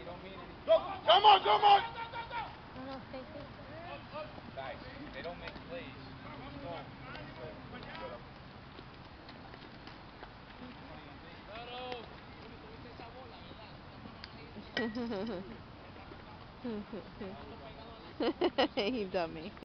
Come on, come on! Guys, they don't make plays. You dummy.